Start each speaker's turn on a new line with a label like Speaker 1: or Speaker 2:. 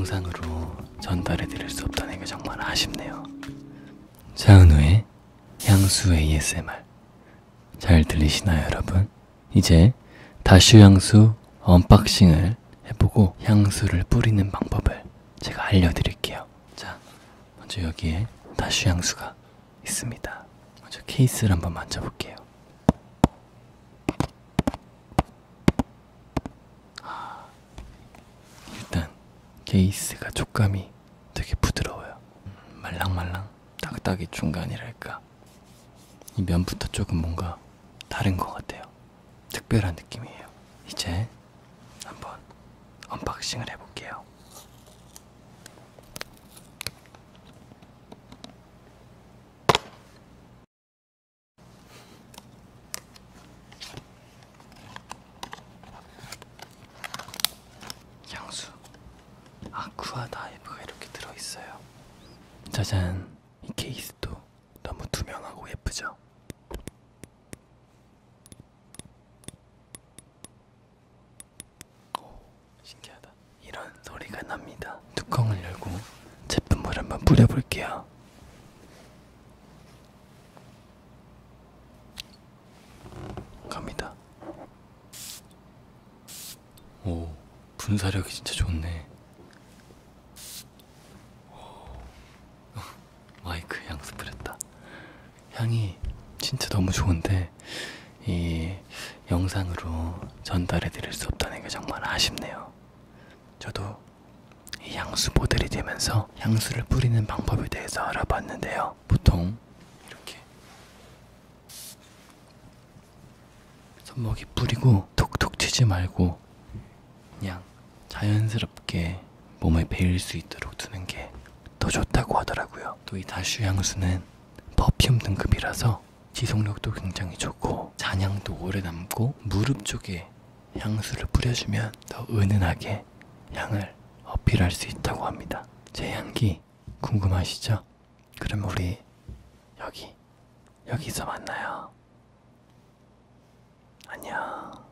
Speaker 1: 영상으로 전달해 드릴 수 없다는 게 정말 아쉽네요. 차은우의 향수 ASMR 잘 들리시나요, 여러분? 이제 다슈 향수 언박싱을 해보고 향수를 뿌리는 방법을 제가 알려드릴게요. 자, 먼저 여기에 다슈 향수가 있습니다. 먼저 케이스를 한번 만져볼게요. 일단 케이스가 촉감이 되게 부드러워요. 말랑말랑 딱딱이 중간이랄까. 이 면부터 조금 뭔가 다른 것 같아요. 특별한 느낌이에요. 이제 한번 언박싱을 해볼게요. 향수 아쿠아 다이브가 이렇게 들어있어요. 짜잔! 이 케이스도 너무 투명하고 예쁘죠? 오, 신기하다. 이런 소리가 납니다. 뚜껑을 열고 제품을 한번 뿌려볼게요. 갑니다. 오, 분사력이 진짜 좋네. 마이크 향수 뿌렸다. 향이 진짜 너무 좋은데 이 영상으로 전달해 드릴 수 없다는 게 정말 아쉽네요. 저도 이 향수 모델이 되면서 향수를 뿌리는 방법에 대해서 알아봤는데요. 보통 이렇게 손목에 뿌리고 톡톡 튀지 말고 그냥 자연스럽게 몸에 배일 수 있도록 두는 게 더 좋다고 하더라고요. 또 이 다슈 향수는 퍼퓸 등급이라서 지속력도 굉장히 좋고 잔향도 오래 남고 무릎 쪽에 향수를 뿌려주면 더 은은하게 향을 어필할 수 있다고 합니다. 제 향기 궁금하시죠? 그럼 우리 여기서 만나요. 안녕.